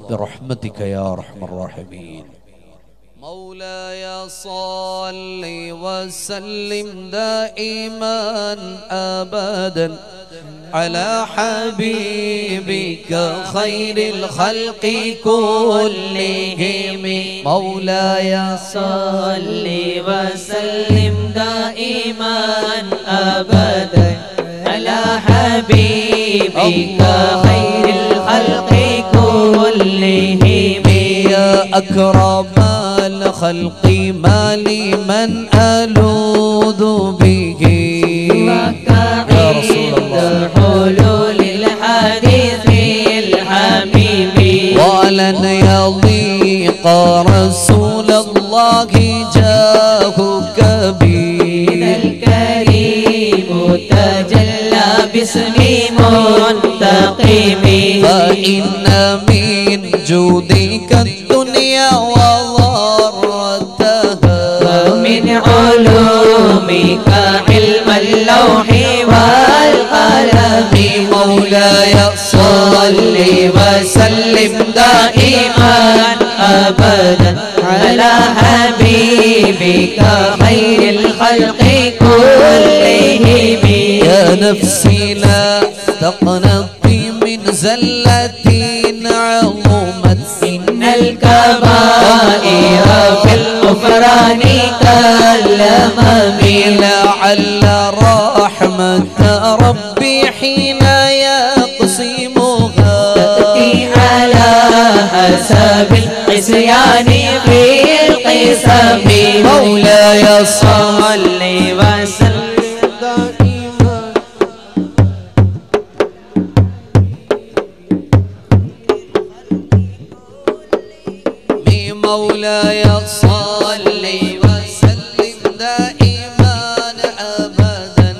برحمتك يا أرحم الراحمين. مولاي صل وسلم دائما أبدا على حبيبك خير الخلق كلهم. مولاي صل وسلم دائما أبدا على حبيبك خير الخلق كلهم. يا أكرم الخلق ما لي من ألوذ به يا رسول الله حلول الحديث الحبيب. ولن يضيق رسول الله جاهك بي. الكريم تجلى باسم منتقم. فإن من جودك الدنيا وضرتها ومن علومك علم اللوح والقلم. مولاي صل وسلم دائما أبدا على حبيبك خير الخلق كلهم. يا نفسي لا تقنطي من زلة عظمت. إن الكبائر في الغفران كالأمم. لعل رحمة ربي حين يقسمها تأتي على حسب العصيان في القسم. مولاي صل وسلم دائما. مولاي صل وسلم دائما أبدا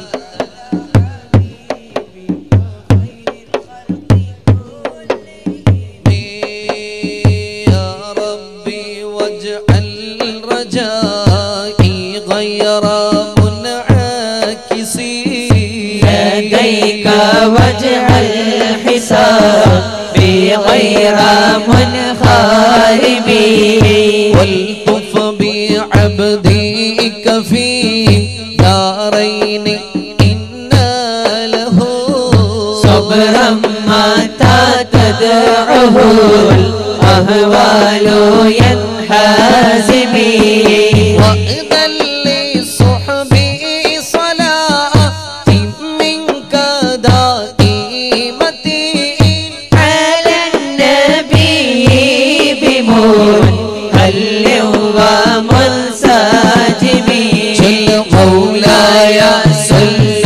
يا ربي واجعل رجائي غير منعكس لديك واجعل حسابي غير منخرب. والطف بعبدك في دارين إنا له صبرا متى تدعه الأهوال ينحازم. وإذا لصحبي صلاة منك دائمة على النبي بمنهل ومنسجم. مولاي صل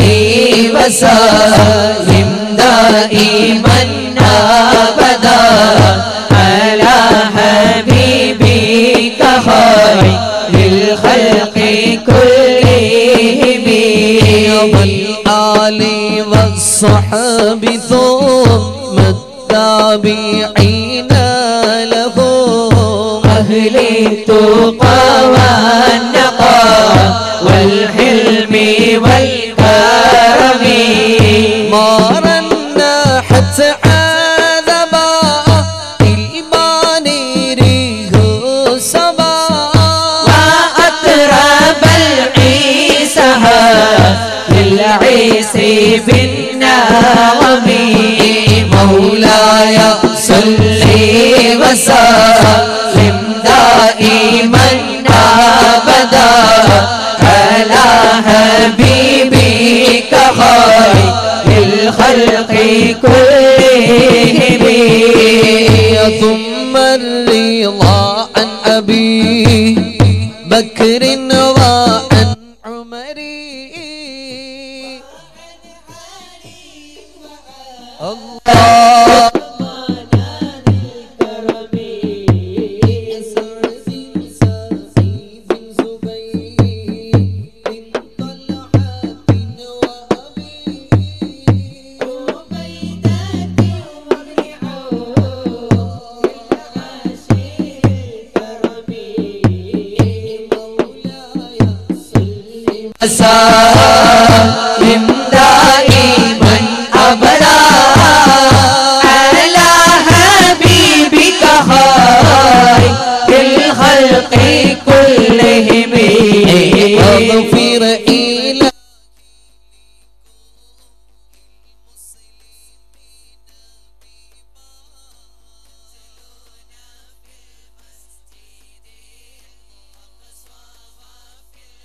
وسلم دائما أبدا على حبيبك خير الخلق كلهم. والآل والصحب ثم التابعين لهم أهل التقى والنقى والحلم والكرم. ما رنحت عذبا الإيمان ريه سبا وأطرب العيسها للعيس بالنغم. مولاي صل وسلم دائما أبدا على حبيبك خير الخلق كلهم. ثم الرضا عن أبي بكر وعن عمر الله سلم دائما أبدا على حبيبك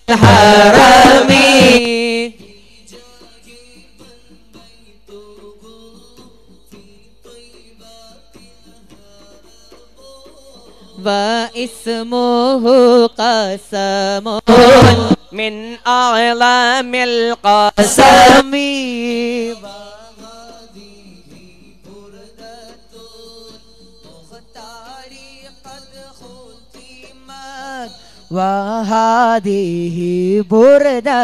الحرم واسمه قسم من أعظم القسم وهذه بردة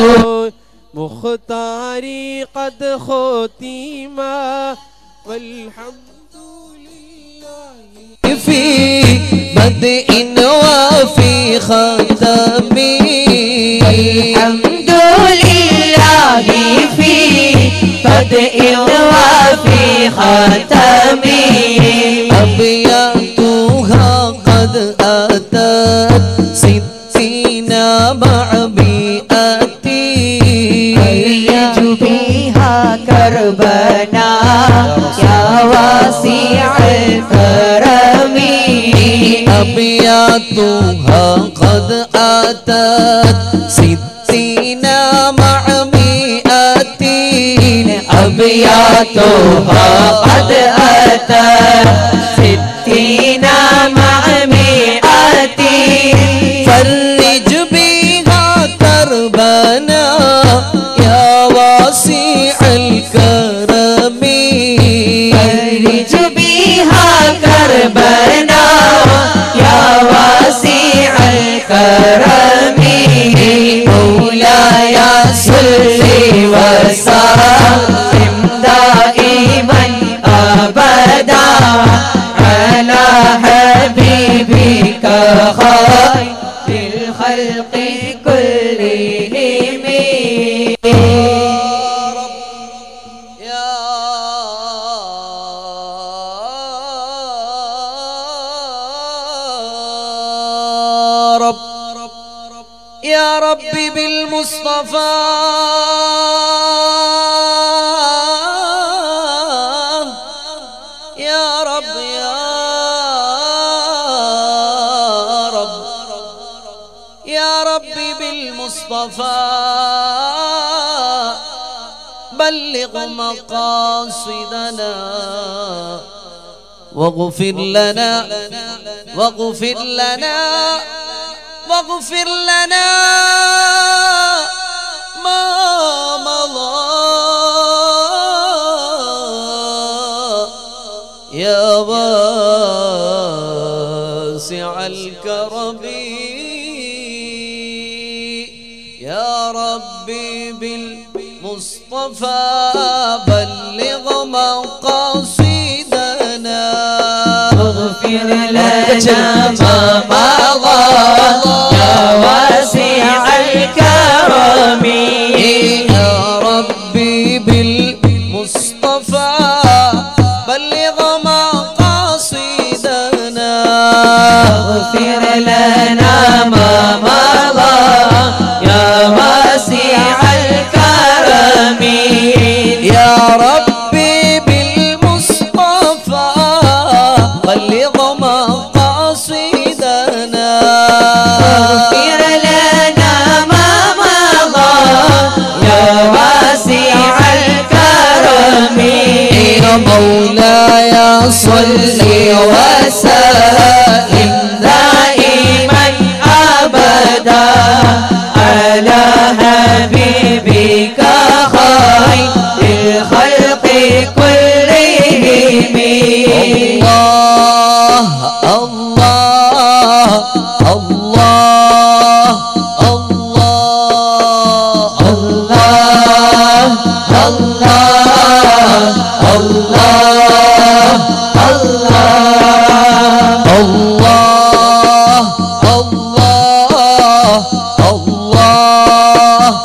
مختاري قد ختم والحمد لله في بدء وفي ختم الحمد لله في بدء وفي ختم أبياتها قد أتت ستين مع مئتي أريج بها كربنا يا واسع الكرم أبياتها قد أتت ستين مع مئتين أبياتها قد أتت ستين مع مئتين فرج بها كربنا يا واسع الكرم فرج بها كربنا يا واسع الكرم مولاي صل وسلم دائما أبدا على حبيبك خير الخلق كلهم يا رب يا ربي بالمصطفى يا رب يا ربي بالمصطفى بلغ مقاصدنا واغفر لنا واغفر لنا واغفر لنا ما مضى يا واسع الكرم يا ربي بالمصطفى بلغ مقاصدنا واغفر لنا ما مضى يا واسع الكرم يا ربي بالمصطفى بلغ مقاصدنا واغفر لنا ما مضى يا واسع الكرم يا ربي بالمصطفى بلغ مقاصدنا واغفر لنا ما مضى يا واسع الكرم يا مولاي صل وسلم دائما أبدا على حبيبك خير الخلق كلهم الله الله الله الله الله الله الله الله الله الله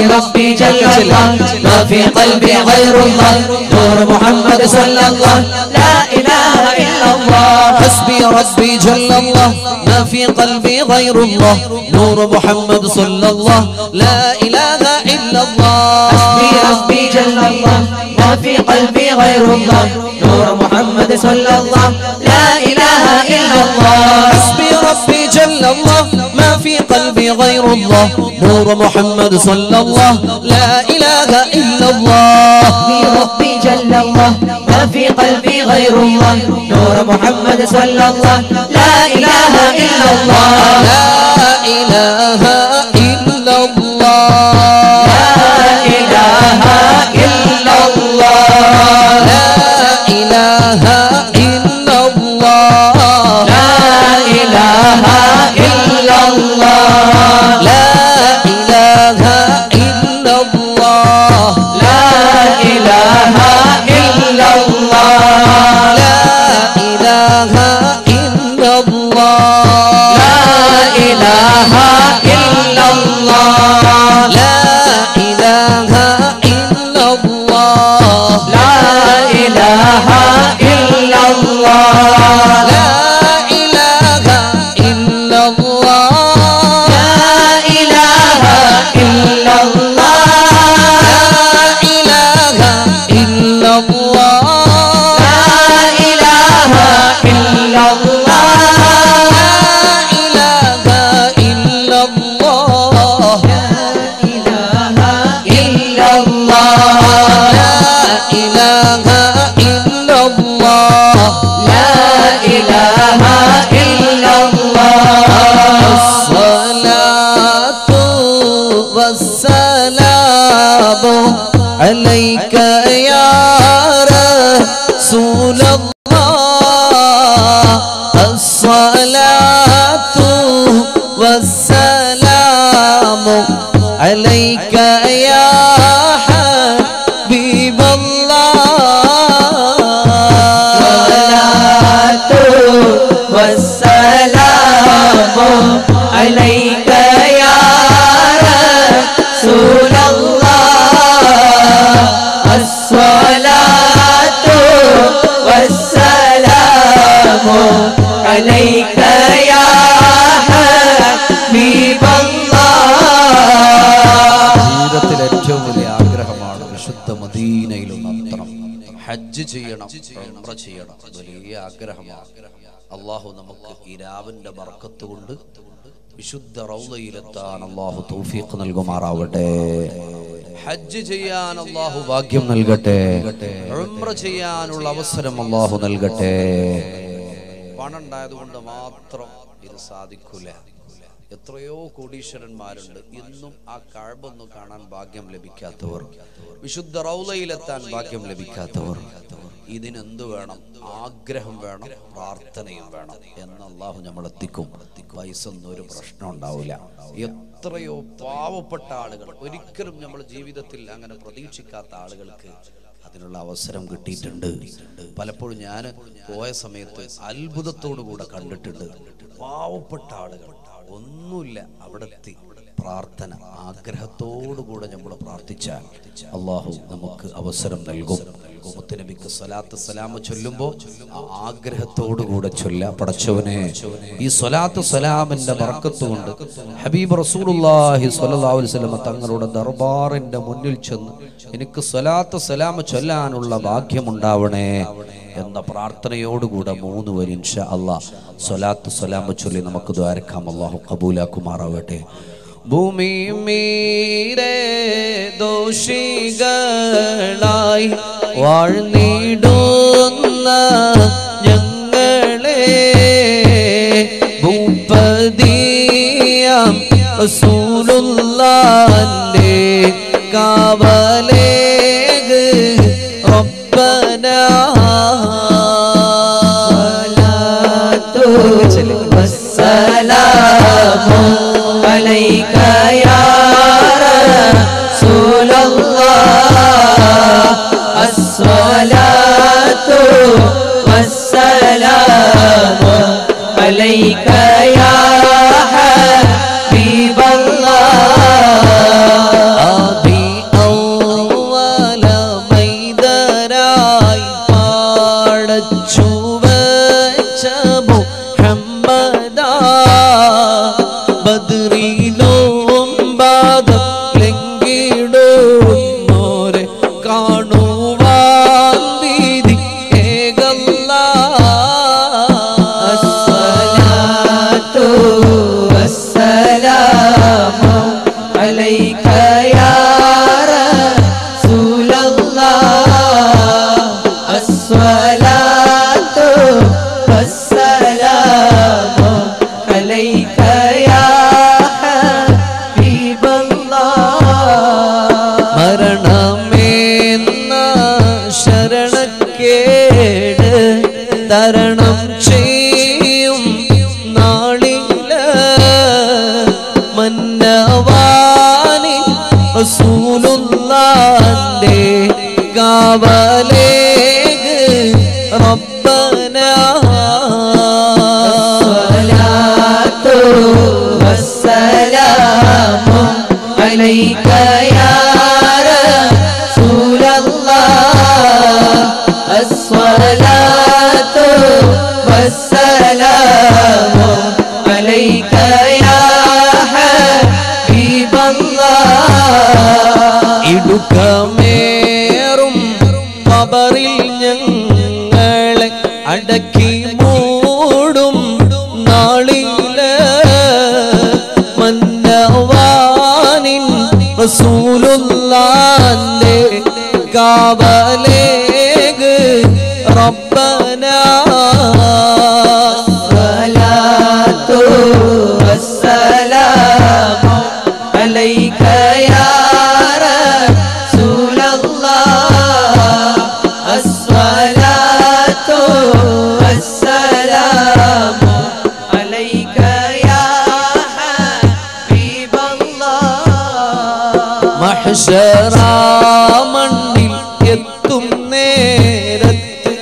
ربي جل الله ما في قلبي غير الله نور محمد صلى الله لا إله إلا الله حسبي ربي جل الله ما في قلبي غير الله نور محمد صلى الله لا إله إلا الله حسبي ربي جل الله ما في قلبي غير الله نور محمد صلى الله لا إله إلا الله حسبي ربي جل الله ما في قلبي غير الله نور محمد صلى الله لا إله إلا الله حسبي ربي جل الله ما في قلبي غير الله نور محمد صلى الله لا إله إلا الله لا إله إلا الله لا إله إلا الله لا إله إلا الله لا إله إلا الله لا إله إلا الله لا إله إلا الله لا إله إلا الله لا إله إلا الله لا إله إلا الله لا إله إلا الله لا إله إلا الله لا إله إلا الله لا إله إلا الله لا إله إلا الله لا إله إلا الله إله إلا الله لا إله إلا الله لا إله إلا الله الصلاة والسلام عليك يا رسول الله الصلاة والسلام عليك يا حبيب الله والسلام عليك يا رسول الله الصلاة والسلام عليك يا حبيب الله ജീവിതത്തിലെ ഏറ്റവും വലിയ ആഗ്രഹമാണ് വിശുദ്ധ മദീനയിലൊന്ന് എത്തണം, ഹജ്ജ് ചെയ്യണം, ഉംറ ചെയ്യണം. വലിയ ആഗ്രഹമാണ്. അള്ളാഹു നമുക്ക് ഈ രാവിന്റെ ബർക്കത്ത് കൊണ്ട് വിശുദ്ധ റൗളയിലെത്താൻ അള്ളാഹു തൗഫീഖ് നൽകുമാറാവട്ടെ. ഹജ്ജ് ചെയ്യാൻ അള്ളാഹു ഭാഗ്യം നൽകട്ടെ. ഉംറ ചെയ്യാനുള്ള അവസരം അള്ളാഹു നൽകട്ടെ. പണം ഉണ്ടായതുകൊണ്ട് മാത്രം ഇത് സാധിക്കൂല. എത്രയോ കോടീശ്വരന്മാരുണ്ട്, ഇന്നും ആ കഅബൊന്ന് കാണാൻ ഭാഗ്യം ലഭിക്കാത്തവർ, വിശുദ്ധ റൗളയിലെത്താൻ ഭാഗ്യം ലഭിക്കാത്തവർ. ഇതിനെന്ത് വേണം? ആഗ്രഹം വേണം, പ്രാർത്ഥനയും വേണം. എന്ന് അള്ളാഹു നമ്മൾ എത്തിക്കും. പൈസ ഒന്നും ഒരു പ്രശ്നം ഉണ്ടാവില്ല. എത്രയോ പാവപ്പെട്ട ആളുകൾ, ഒരിക്കലും നമ്മൾ ജീവിതത്തിൽ അങ്ങനെ പ്രതീക്ഷിക്കാത്ത ആളുകൾക്ക് അതിനുള്ള അവസരം കിട്ടിയിട്ടുണ്ട്. പലപ്പോഴും ഞാൻ പോയ സമയത്ത് അത്ഭുതത്തോടു കൂടെ കണ്ടിട്ടുണ്ട്. പാവപ്പെട്ട ആളുകൾ ഒന്നുമില്ല, അവിടെത്തി പ്രാർത്ഥന ആഗ്രഹത്തോടുകൂടെ നമ്മൾ പ്രാർത്ഥിച്ചാൽ അള്ളാഹു നമുക്ക് അവസരം നൽകും. മുത്തുനബിക്ക് സ്വലാത്ത് സലാം ചൊല്ലുമ്പോൾ ആഗ്രഹത്തോടുകൂടെ ചൊല്ല. പടച്ചവനെ, ഈ സ്വലാത്ത് സലാമിന്റെ ബർക്കത്ത് കൊണ്ട് ഹബീബ് റസൂലുള്ളാഹി സ്വല്ലല്ലാഹു അലൈഹി വസല്ലം തങ്ങളുടെ ദർബാറിന്റെ മുന്നിൽ ചെന്ന് എനിക്ക് സ്വലാത്ത് സലാം ചൊല്ലാനുള്ള ഭാഗ്യമുണ്ടാവണേ എന്ന പ്രാർത്ഥനയോടുകൂടെ 3 വരി ഇൻഷാ അല്ലാഹ് സ്വലാത്ത് സലാം ചൊല്ലി നമുക്ക് ദ്വാരക്കാം. അല്ലാഹു ഖബൂലാക്കുമാറാവട്ടെ. ഭൂമി മീരെ ദോഷികളായി വാഴ്ന്നിടുന്ന ഞങ്ങളെ ഭൂപതിയാം റസൂലുള്ളാഹിന്റെ കാവലേഗ് റബ്ബനാ വസ്സലാമു അലൈക യാ റസൂലല്ലാഹ് അസ്സലാത്തു വസ്സലാമു അലൈക യാ ഹബീബല്ലാഹ് തരണം ചെയ്യും നാളില് മന്നവാനി റസൂലുള്ളാന്റെ കാവലേക്ക് റബ്ബന സ്വലാത്തു വസ്സലാമു അലൈക യാ റസൂലല്ലാഹ് അസ്സലാത്തു വസ്സലാമു അലൈക യാ ഹബീബല്ലാഹ് ഇടുക്കമേറും ഖബറിൽ ഞങ്ങളെ അടക്കി മൂടും നാളില് മന്നവാനിൻ റസൂലുള്ളാന്റെ കാവലേക്ക് റബ്ബന സ്വലാത്തു വസ്സലാമു അലൈക യാ റസൂലല്ലാഹ് അസ്സലാത്തു വസ്സലാമു അലൈക യാ ഹബീബല്ലാഹ് മഹ്ശറാ മണ്ണിൽ എത്തും നേരത്ത്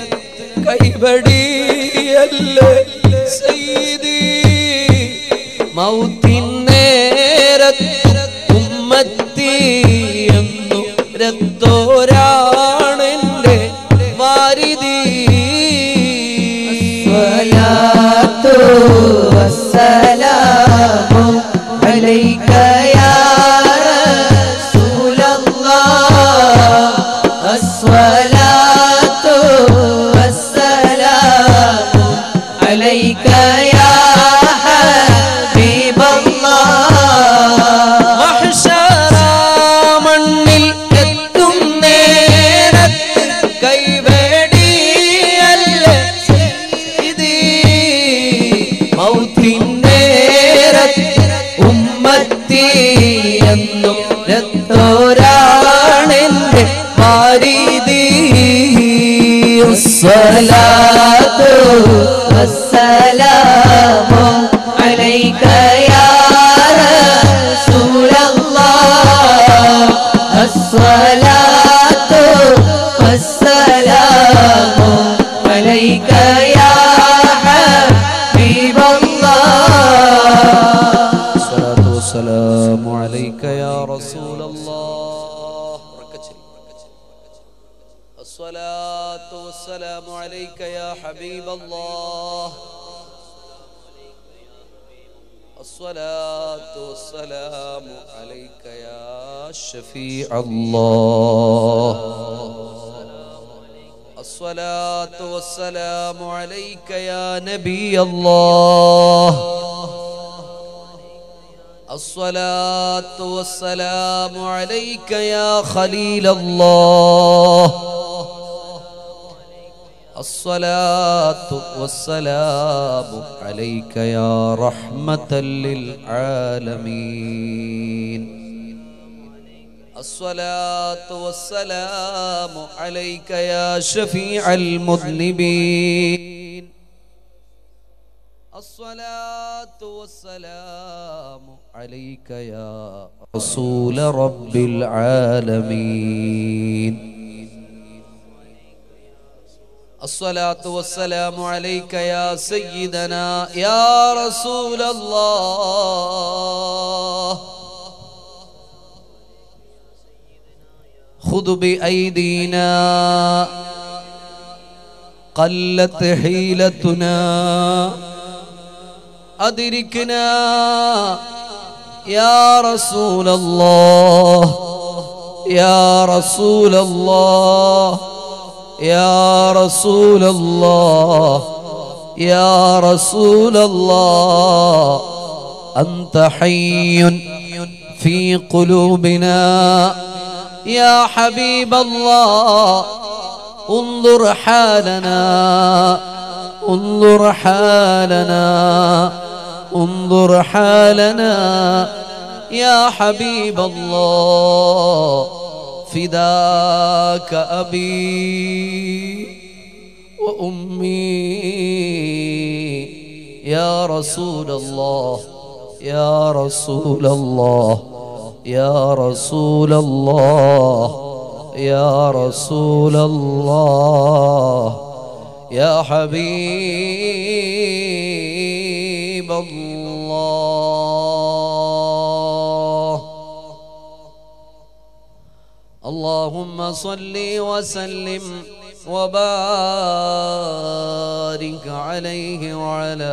കൈവടിയല്ലേ സയ്യിദി മൗത്തിൻ നേരത്ത് ഉമ്മത്തി എന്നു രത്തോരാണെന്റെ വാരിദി സ്വലാത്തു വസ്സലാമു അലൈക യാ റസൂലല്ലാഹ് അസ്സലാത്തു വസ്സലാമു അലൈക യാ ഹബീബല്ലാഹ് മഹ്ശറാ മണ്ണിൽ എത്തും നേരത്ത് കൈവടിയല്ലേ സയ്യിദി മൗത്തിൻ നേരത്ത് ഉമ്മത്തി എന്നും രത്തോരാണെന്റെ വാരിദി സ്വലാത്തു വസ്സലാമു അലൈക യാ റസൂലല്ലാഹ് അസ്സലാത്തു വസ്സലാമു അലൈക യാ ഹബീബല്ലാഹ് الصلاة والسلام عليك يا رسول الله الصلاة والسلام عليك يا حبيب الله الصلاة والسلام عليك يا شفيع الله الصلاة والسلام عليك يا نبي الله الصلاة والسلام عليك يا خليل الله الصلاة والسلام عليك يا رحمة للعالمين الصلاة والسلام عليك يا شفيع المذنبين الصلاة والسلام عليك يا رسول رب العالمين الصلاة والسلام عليك يا سيدنا يا رسول الله خذ بأيدينا قلت حيلتنا أدركنا يا رسول الله يا رسول الله يا رسول الله يا رسول الله أنت حي في قلوبنا يا حبيب الله انظر حالنا انظر حالنا انظر حالنا يا حبيب الله فداك أبي أمي يا رسول الله يا رسول الله يا رسول الله يا رسول الله يا حبيب الله اللهم صل وسلم وبارك عليه وعلى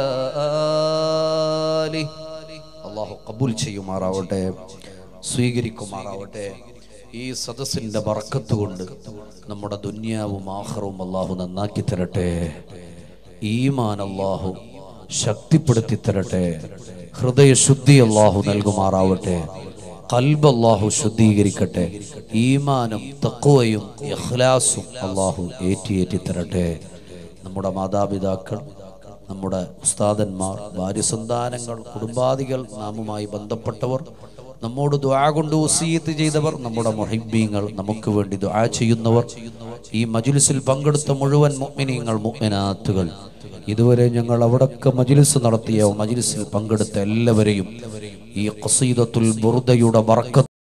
آله അള്ളാഹു കബൂൽ ചെയ്യുമാറാവട്ടെ, സ്വീകരിക്കുമാറാവട്ടെ. ഈ സദസ്സിന്റെ ബർക്കത്ത് കൊണ്ട് നമ്മുടെ ദുനിയാവും ആഖിറവും അള്ളാഹു നന്നാക്കി തരട്ടെ. ഈമാൻ അള്ളാഹു ശക്തിപ്പെടുത്തി തരട്ടെ. ഹൃദയശുദ്ധി അള്ളാഹു നൽകുമാറാവട്ടെ. ഖൽബ് അള്ളാഹു ശുദ്ധീകരിക്കട്ടെ. ഈമാനും തഖ്വയും ഇഖ്ലാസും അള്ളാഹു ഏറ്റി തരട്ടെ. നമ്മുടെ മാതാപിതാക്കൾ, നമ്മുടെ ഉസ്താദന്മാർ, ഭാര്യസന്താനങ്ങൾ, കുടുംബാദികൾ, നാമുമായി ബന്ധപ്പെട്ടവർ, നമ്മോട് ദുആ കൊണ്ട് വസിയത്ത് ചെയ്തവർ, നമ്മുടെ മുഹിബ്ബീങ്ങൾ, നമുക്ക് വേണ്ടി ദുആ ചെയ്യുന്നവർ, ഈ മജ്ലിസിൽ പങ്കെടുത്ത മുഴുവൻ മുഅ്മിനീങ്ങൾ, മുഅ്മിനാത്തുകൾ, ഇതുവരെ ഞങ്ങൾ അവിടൊക്കെ മജ്ലിസ് നടത്തിയ മജ്ലിസിൽ പങ്കെടുത്ത എല്ലാവരെയും ഈ ഖസീദത്തുൽ ബുർദയുടെ ബർക്കത്ത്